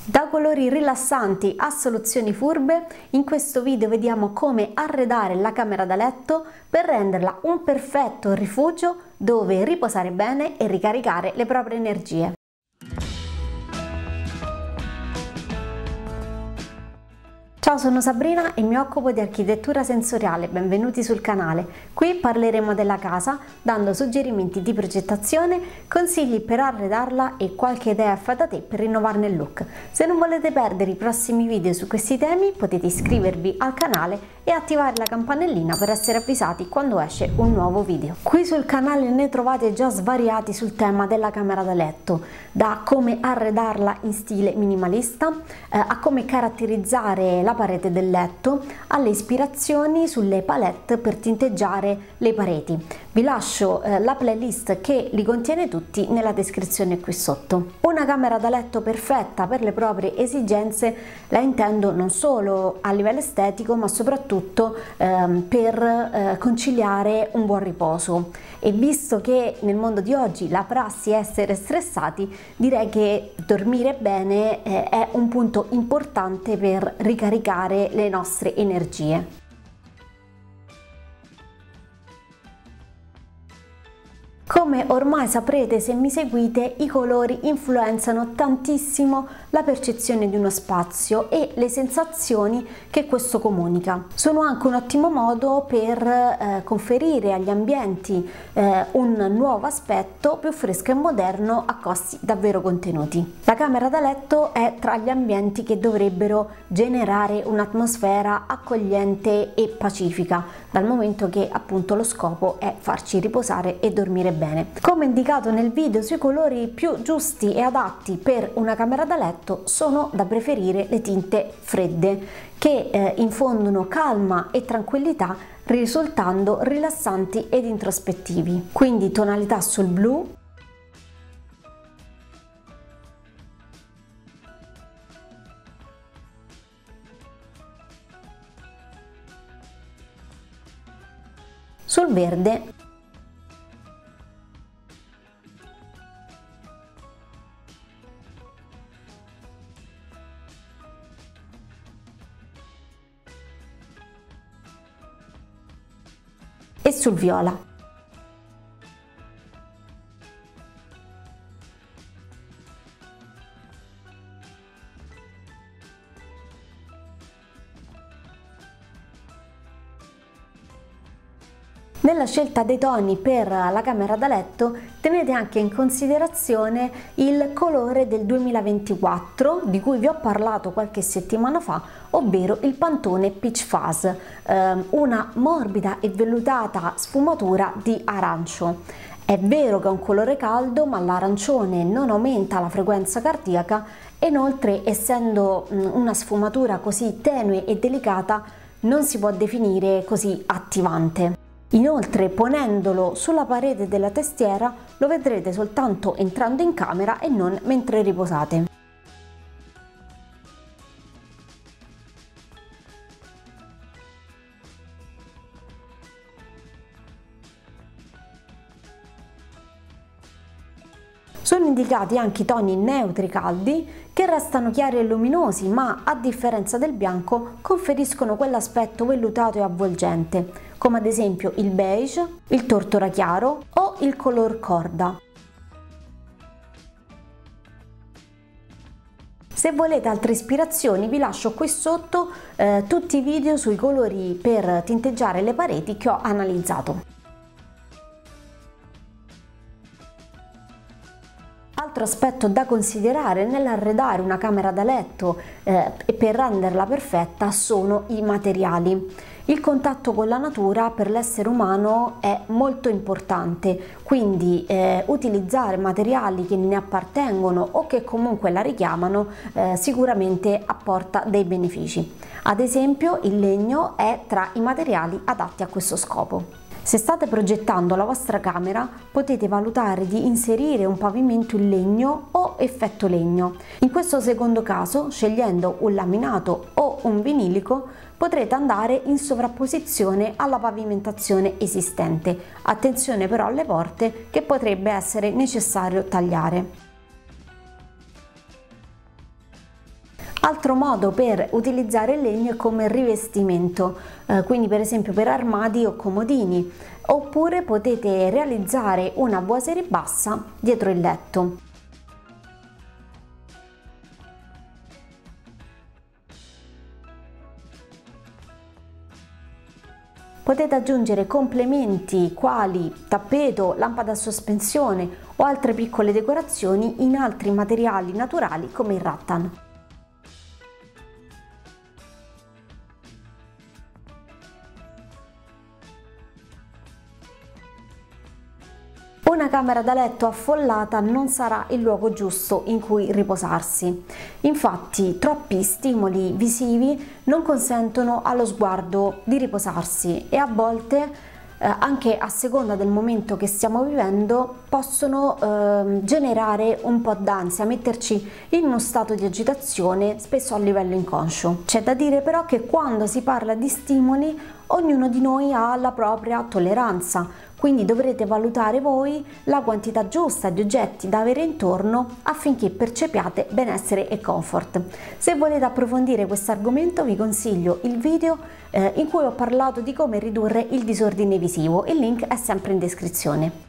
Da colori rilassanti a soluzioni furbe, in questo video vediamo come arredare la camera da letto per renderla un perfetto rifugio dove riposare bene e ricaricare le proprie energie. Ciao, sono Sabrina e mi occupo di architettura sensoriale, benvenuti sul canale. Qui parleremo della casa dando suggerimenti di progettazione, consigli per arredarla e qualche idea fatta da te per rinnovarne il look. Se non volete perdere i prossimi video su questi temi potete iscrivervi al canale e attivare la campanellina per essere avvisati quando esce un nuovo video. Qui sul canale ne trovate già svariati sul tema della camera da letto, da come arredarla in stile minimalista a come caratterizzare la parete del letto, alle ispirazioni sulle palette per tinteggiare le pareti. Vi lascio la playlist che li contiene tutti nella descrizione qui sotto. Una camera da letto perfetta per le proprie esigenze la intendo non solo a livello estetico ma soprattutto per conciliare un buon riposo, e visto che nel mondo di oggi la prassi è essere stressati, direi che dormire bene è un punto importante per ricaricare le nostre energie. Come ormai saprete se mi seguite, i colori influenzano tantissimo la percezione di uno spazio e le sensazioni che questo comunica. Sono anche un ottimo modo per conferire agli ambienti un nuovo aspetto più fresco e moderno a costi davvero contenuti. La camera da letto è tra gli ambienti che dovrebbero generare un'atmosfera accogliente e pacifica, dal momento che appunto lo scopo è farci riposare e dormire bene. Come indicato nel video, sui colori più giusti e adatti per una camera da letto sono da preferire le tinte fredde che infondono calma e tranquillità, risultando rilassanti ed introspettivi. Quindi tonalità sul blu, sul verde e sul viola. Nella scelta dei toni per la camera da letto tenete anche in considerazione il colore del 2024 di cui vi ho parlato qualche settimana fa, ovvero il Pantone Peach Fuzz, una morbida e vellutata sfumatura di arancio. È vero che è un colore caldo, ma l'arancione non aumenta la frequenza cardiaca e inoltre, essendo una sfumatura così tenue e delicata, non si può definire così attivante. Inoltre, ponendolo sulla parete della testiera lo vedrete soltanto entrando in camera e non mentre riposate. Sono indicati anche i toni neutri caldi che restano chiari e luminosi, ma a differenza del bianco conferiscono quell'aspetto vellutato e avvolgente, come ad esempio il beige, il tortora chiaro o il color corda. Se volete altre ispirazioni vi lascio qui sotto tutti i video sui colori per tinteggiare le pareti che ho analizzato. Altro aspetto da considerare nell'arredare una camera da letto e per renderla perfetta sono i materiali. Il contatto con la natura per l'essere umano è molto importante, quindi utilizzare materiali che ne appartengono o che comunque la richiamano sicuramente apporta dei benefici. Ad esempio, il legno è tra i materiali adatti a questo scopo. Se state progettando la vostra camera, potete valutare di inserire un pavimento in legno o effetto legno. In questo secondo caso, scegliendo un laminato o un vinilico, potrete andare in sovrapposizione alla pavimentazione esistente. Attenzione però alle porte, che potrebbe essere necessario tagliare. Altro modo per utilizzare il legno è come rivestimento, quindi per esempio per armadi o comodini, oppure potete realizzare una boiserie bassa dietro il letto. Potete aggiungere complementi quali tappeto, lampada a sospensione o altre piccole decorazioni in altri materiali naturali come il rattan. Una camera da letto affollata non sarà il luogo giusto in cui riposarsi. Infatti, troppi stimoli visivi non consentono allo sguardo di riposarsi e a volte, anche a seconda del momento che stiamo vivendo, possono generare un po' d'ansia, metterci in uno stato di agitazione, spesso a livello inconscio. C'è da dire però che quando si parla di stimoli, ognuno di noi ha la propria tolleranza. Quindi dovrete valutare voi la quantità giusta di oggetti da avere intorno affinché percepiate benessere e comfort. Se volete approfondire questo argomento vi consiglio il video in cui ho parlato di come ridurre il disordine visivo, il link è sempre in descrizione.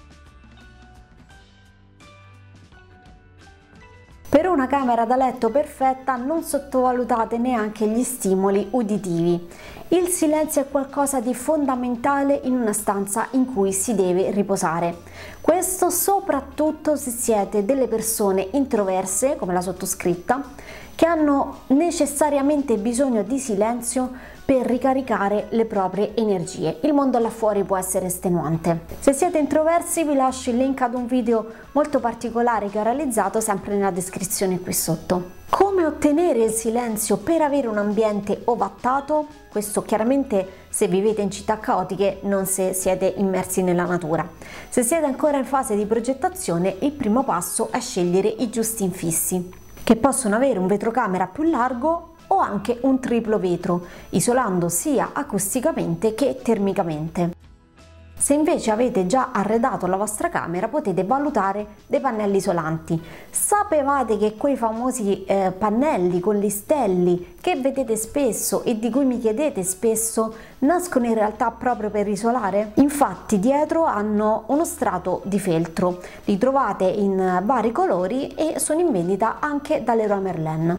Per una camera da letto perfetta non sottovalutate neanche gli stimoli uditivi. Il silenzio è qualcosa di fondamentale in una stanza in cui si deve riposare. Questo soprattutto se siete delle persone introverse, come la sottoscritta, che hanno necessariamente bisogno di silenzio per ricaricare le proprie energie. Il mondo là fuori può essere estenuante. Se siete introversi vi lascio il link ad un video molto particolare che ho realizzato sempre nella descrizione qui sotto. Come ottenere il silenzio per avere un ambiente ovattato? Questo chiaramente se vivete in città caotiche, non se siete immersi nella natura. Se siete ancora in fase di progettazione, il primo passo è scegliere i giusti infissi, che possono avere un vetrocamera più largo o anche un triplo vetro, isolando sia acusticamente che termicamente. Se invece avete già arredato la vostra camera potete valutare dei pannelli isolanti. Sapevate che quei famosi pannelli con gli stelli che vedete spesso e di cui mi chiedete spesso nascono in realtà proprio per isolare? Infatti dietro hanno uno strato di feltro, li trovate in vari colori e sono in vendita anche da Leroy Merlin.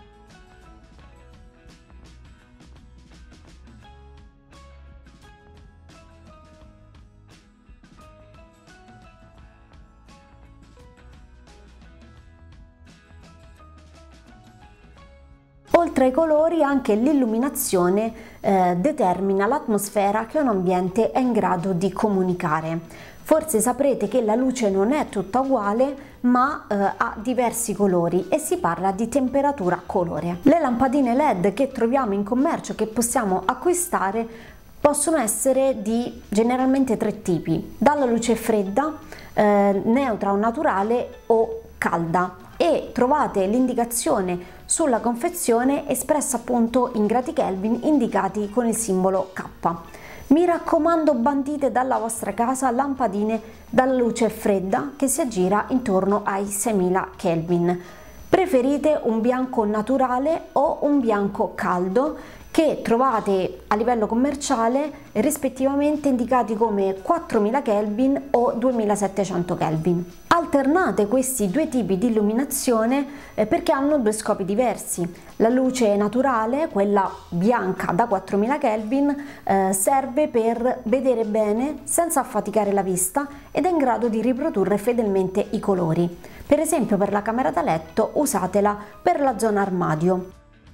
Oltre ai colori, anche l'illuminazione determina l'atmosfera che un ambiente è in grado di comunicare. Forse saprete che la luce non è tutta uguale, ma ha diversi colori e si parla di temperatura colore. Le lampadine LED che troviamo in commercio, che possiamo acquistare, possono essere di generalmente tre tipi: dalla luce fredda, neutra o naturale o calda, e trovate l'indicazione sulla confezione espressa appunto in gradi Kelvin indicati con il simbolo K. Mi raccomando, bandite dalla vostra casa lampadine dalla luce fredda che si aggira intorno ai 6000 Kelvin. Preferite un bianco naturale o un bianco caldo che trovate a livello commerciale rispettivamente indicati come 4000 Kelvin o 2700 Kelvin. Alternate questi due tipi di illuminazione perché hanno due scopi diversi. La luce naturale, quella bianca da 4000 Kelvin, serve per vedere bene senza affaticare la vista ed è in grado di riprodurre fedelmente i colori. Per esempio per la camera da letto usatela per la zona armadio.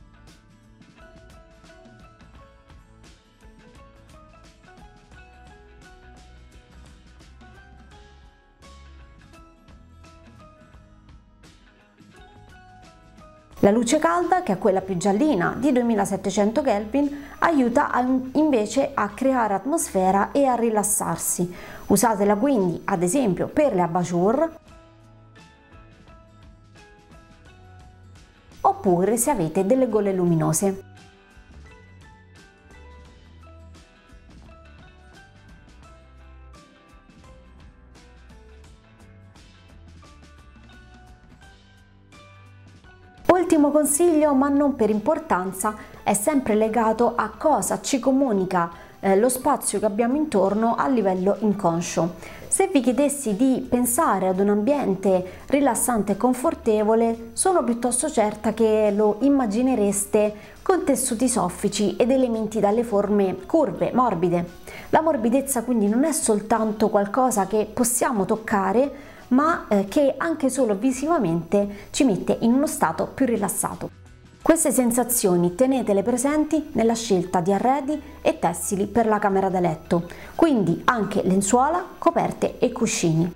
La luce calda, che è quella più giallina di 2700 Kelvin, aiuta invece a creare atmosfera e a rilassarsi. Usatela quindi ad esempio per le abajur oppure se avete delle gole luminose. Ultimo primo consiglio, ma non per importanza, è sempre legato a cosa ci comunica lo spazio che abbiamo intorno a livello inconscio. Se vi chiedessi di pensare ad un ambiente rilassante e confortevole, sono piuttosto certa che lo immaginereste con tessuti soffici ed elementi dalle forme curve, morbide. La morbidezza quindi non è soltanto qualcosa che possiamo toccare, ma che anche solo visivamente ci mette in uno stato più rilassato. Queste sensazioni tenetele presenti nella scelta di arredi e tessili per la camera da letto, quindi anche lenzuola, coperte e cuscini.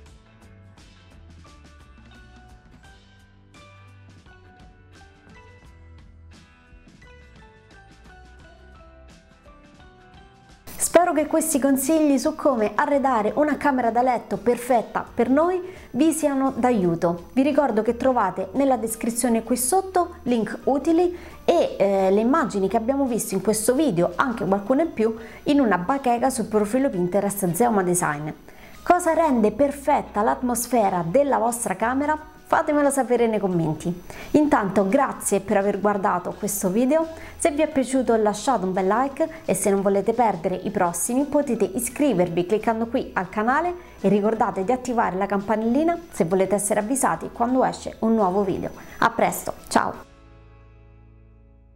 Spero che questi consigli su come arredare una camera da letto perfetta per noi vi siano d'aiuto. Vi ricordo che trovate nella descrizione qui sotto link utili e le immagini che abbiamo visto in questo video, anche qualcuna in più, in una bacheca sul profilo Pinterest Zeoma Design. Cosa rende perfetta l'atmosfera della vostra camera? Fatemelo sapere nei commenti. Intanto grazie per aver guardato questo video, se vi è piaciuto lasciate un bel like e se non volete perdere i prossimi potete iscrivervi cliccando qui al canale e ricordate di attivare la campanellina se volete essere avvisati quando esce un nuovo video. A presto, ciao!